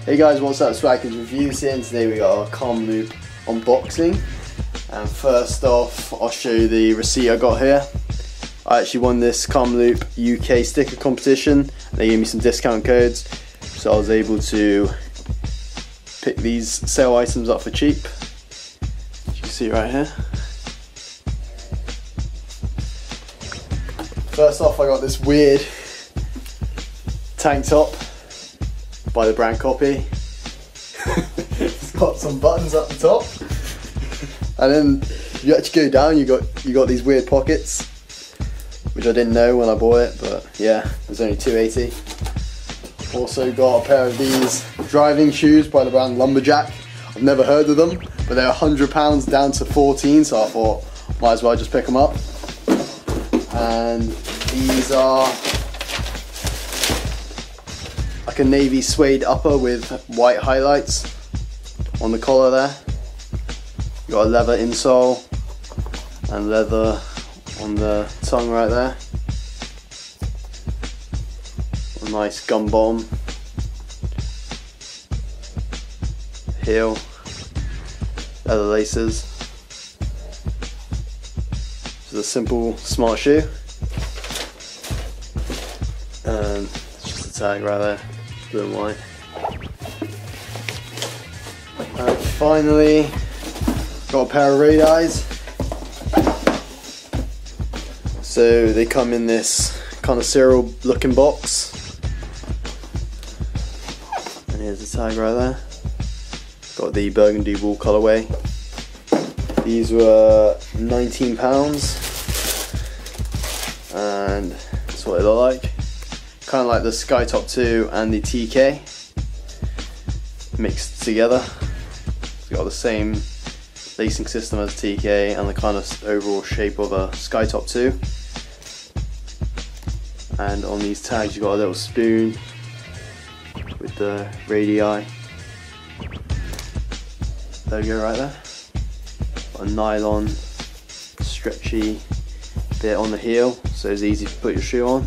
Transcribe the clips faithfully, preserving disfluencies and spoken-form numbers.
Hey guys, what's up? Swagkins Reviews here, and today we got our Calm Loop unboxing. And first off, I'll show you the receipt I got here. I actually won this Calm Loop U K sticker competition. They gave me some discount codes, so I was able to pick these sale items up for cheap. As you can see right here. First off, I got this weird tank top by the brand Copy. It's got some buttons up the top, and then you actually go down, you got you got these weird pockets, which I didn't know when I bought it, but yeah, it was only two eighty. Also got a pair of these driving shoes by the brand Lumberjack. I've never heard of them, but they're a hundred pounds down to fourteen, so I thought might as well just pick them up. And these are like a navy suede upper with white highlights on the collar there. You got a leather insole and leather on the tongue right there. A nice gum bottom. Heel, leather laces. This is a simple smart shoe. And it's just a tag right there, blue and white. And finally, got a pair of radis. So they come in this kind of cereal looking box. And here's the tag right there. Got the burgundy wool colorway. These were nineteen pounds. And that's what they look like. Kind of like the Skytop two and the T K mixed together. It's got the same lacing system as T K and the kind of overall shape of a Skytop two. And on these tags you got a little spoon with the radii logo right there. Got a nylon stretchy bit on the heel, so it's easy to put your shoe on.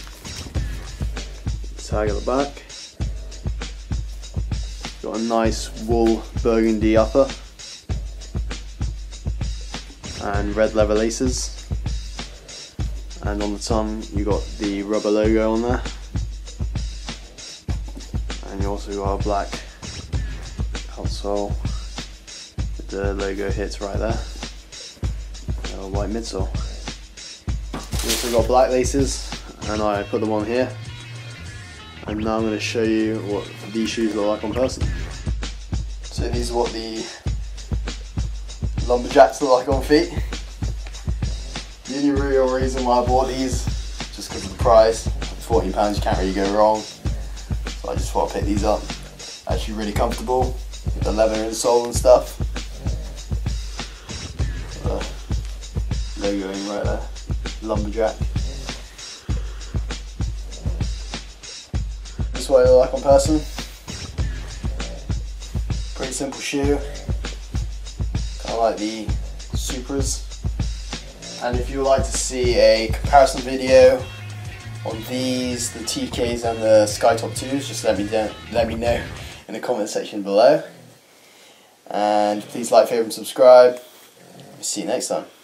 Tag at the back. Got a nice wool burgundy upper and red leather laces, and on the tongue you got the rubber logo on there, and you also got a black outsole with the logo hits right there, and a white midsole. You also got black laces, and I put them on here. And now I'm going to show you what these shoes look like on person. So these are what the Lumberjacks look like on feet. The only real reason why I bought these, just because of the price. fourteen pounds, you can't really go wrong. So I just thought I'd pick these up. Actually really comfortable with the leather insole and stuff. The logoing right there, Lumberjack. What they look like on person. Pretty simple shoe, kind of like the Supras. And if you would like to see a comparison video on these, the T Ks and the Skytop twos, just let me know, let me know in the comment section below. And please like, favorite and subscribe. See you next time.